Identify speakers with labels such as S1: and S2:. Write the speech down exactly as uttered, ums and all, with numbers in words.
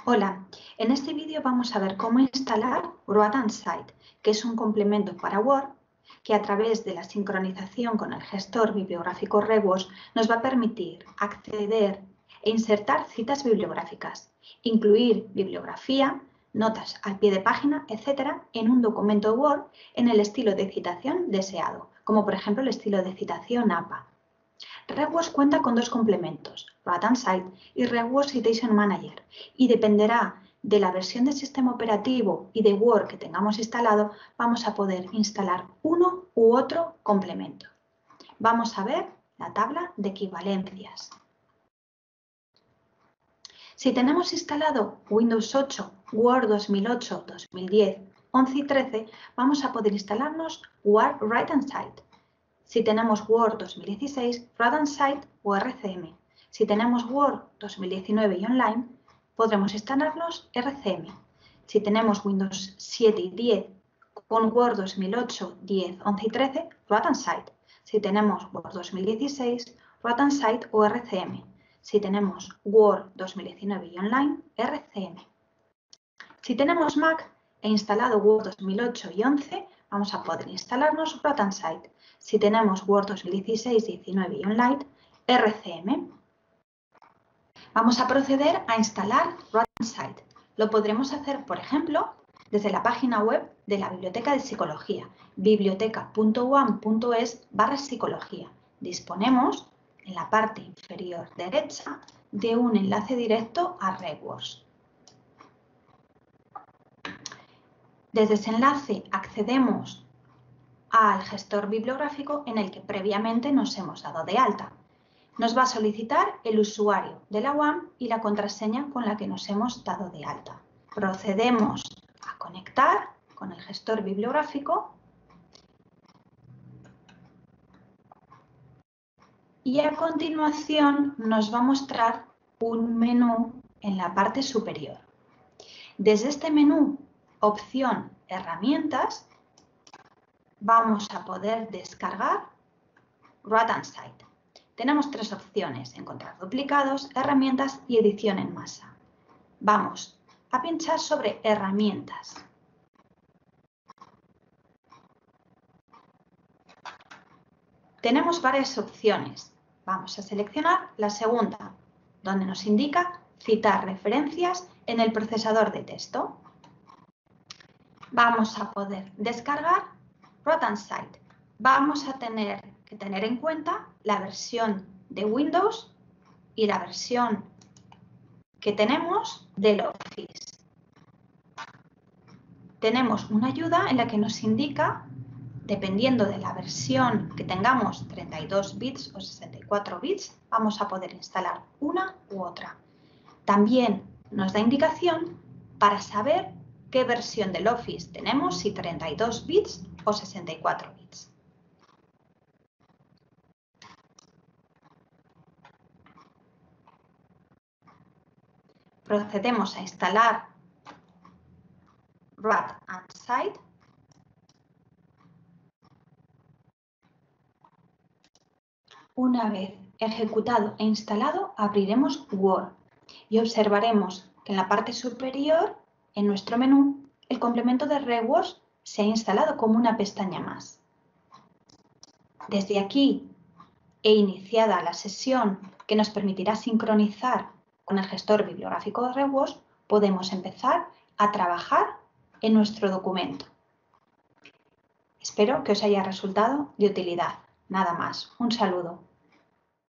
S1: Hola, en este vídeo vamos a ver cómo instalar Write and Cite, que es un complemento para Word que a través de la sincronización con el gestor bibliográfico Rewords nos va a permitir acceder e insertar citas bibliográficas, incluir bibliografía, notas al pie de página, etcétera, en un documento Word en el estilo de citación deseado, como por ejemplo el estilo de citación A P A. Rewords cuenta con dos complementos, Write and Cite y Rewords Citation Manager, y dependerá de la versión del sistema operativo y de Word que tengamos instalado, vamos a poder instalar uno u otro complemento. Vamos a ver la tabla de equivalencias. Si tenemos instalado Windows ocho, Word dos mil ocho, dos mil diez, once y trece, vamos a poder instalarnos Word Write and Cite. Si tenemos Word dos mil dieciséis, Write and Cite o R C M. Si tenemos Word dos mil diecinueve y Online, podremos instalarnos R C M. Si tenemos Windows siete y diez con Word dos mil ocho, diez, once y trece, Write and Cite. Si tenemos Word dos mil dieciséis, Write and Cite o R C M. Si tenemos Word dos mil diecinueve y Online, R C M. Si tenemos Mac e instalado Word dos mil ocho y once, vamos a poder instalarnos Write and Cite. Si tenemos Word dos mil dieciséis, diecinueve y Online, R C M. Vamos a proceder a instalar Write and Cite. Lo podremos hacer, por ejemplo, desde la página web de la Biblioteca de Psicología, biblioteca punto u a m punto es barra psicología. Disponemos, en la parte inferior derecha, de un enlace directo a Rewords. Desde ese enlace accedemos al gestor bibliográfico en el que previamente nos hemos dado de alta. Nos va a solicitar el usuario de la U A M y la contraseña con la que nos hemos dado de alta. Procedemos a conectar con el gestor bibliográfico y a continuación nos va a mostrar un menú en la parte superior. Desde este menú, opción Herramientas, vamos a poder descargar Write and Cite. Tenemos tres opciones, encontrar duplicados, herramientas y edición en masa. Vamos a pinchar sobre herramientas. Tenemos varias opciones. Vamos a seleccionar la segunda, donde nos indica citar referencias en el procesador de texto. Vamos a poder descargar Write and Cite. Vamos a tener que tener en cuenta la versión de Windows y la versión que tenemos del Office. Tenemos una ayuda en la que nos indica, dependiendo de la versión que tengamos, treinta y dos bits o sesenta y cuatro bits, vamos a poder instalar una u otra. También nos da indicación para saber qué versión del Office tenemos, si treinta y dos bits o sesenta y cuatro bits. Procedemos a instalar Write and Cite. Una vez ejecutado e instalado, abriremos Word y observaremos que en la parte superior, en nuestro menú, el complemento de Rewords se ha instalado como una pestaña más. Desde aquí he iniciada la sesión que nos permitirá sincronizar con el gestor bibliográfico de Rewords, podemos empezar a trabajar en nuestro documento. Espero que os haya resultado de utilidad. Nada más. Un saludo.